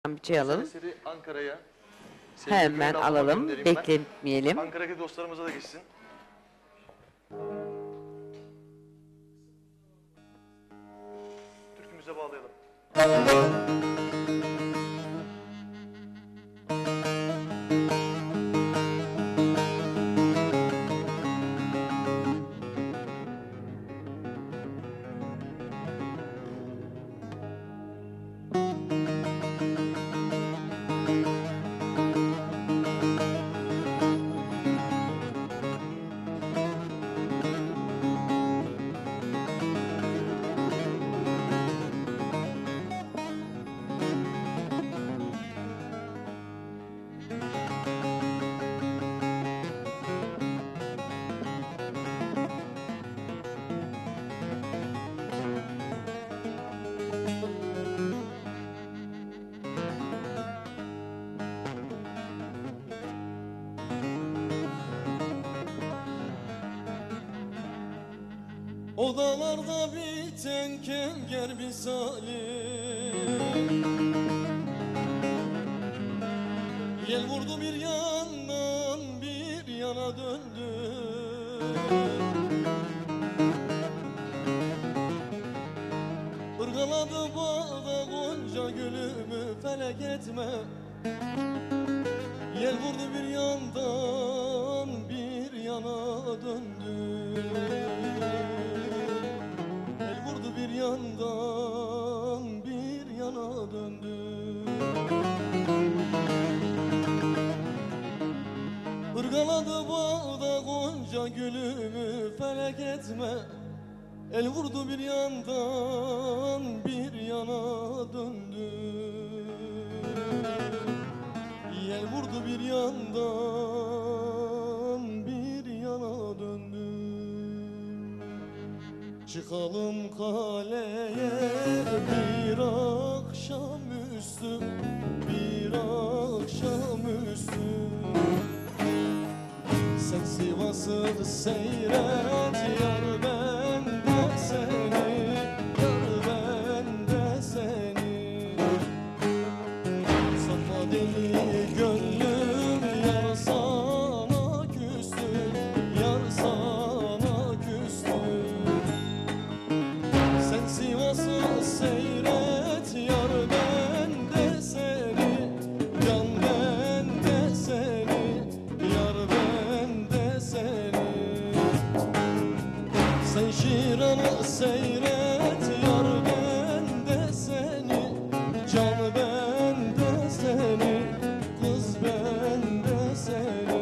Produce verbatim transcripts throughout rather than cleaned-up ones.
Bir çay alalım. Eseri Ankara'ya Hemen alalım, bekletmeyelim. Ankara'daki dostlarımıza da geçsin. Türkümüze bağlayalım. Odalarda biten kenger misali, yel vurdu bir yandan bir yana döndü. Irgaladı bağda gonca gülümü felek etme. Yel vurdu bir yandan bir yana döndü. Bir yandan bir yana döndü. Irgaladı bağda gonca gülümü felek etme. El vurdu bir yandan bir yana döndü. El vurdu bir yandan bir yana döndü. Çıkalım kaleye bir akşamüstü, bir akşamüstü. Sen Sivas'ı seyret yar ben de seni, yar ben de seni. Sanma deli gönlüm yar sana küstü, yar sana küstü. Sivas'ı seyret yar ben de seni, can ben de seni, yar ben de seni. Sen Şiran'ı seyret yar ben de seni, can ben de seni, kız ben de seni.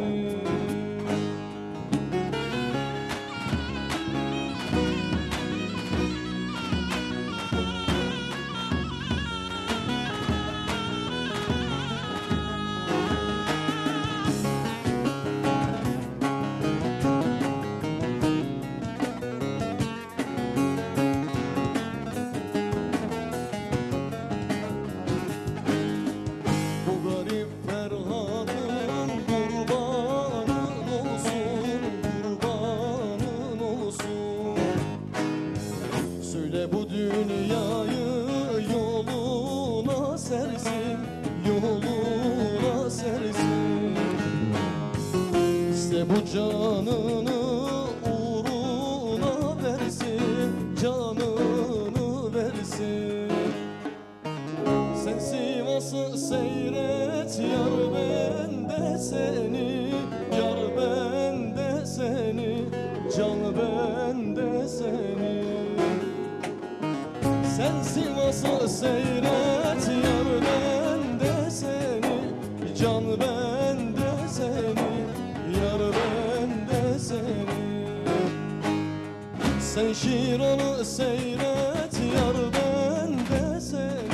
Bu dünyayı yoluna sersin, yoluna sersin. İşte bu canını uğruna versin, canını versin. Sen Sivas'ı seyret yar ben de seni, yar ben de seni, can ben de seni. Sen Sivas'ı seyret yar ben de seni, can ben de seni, yar ben de seni. Sen Şiran'ı seyret yar ben de seni.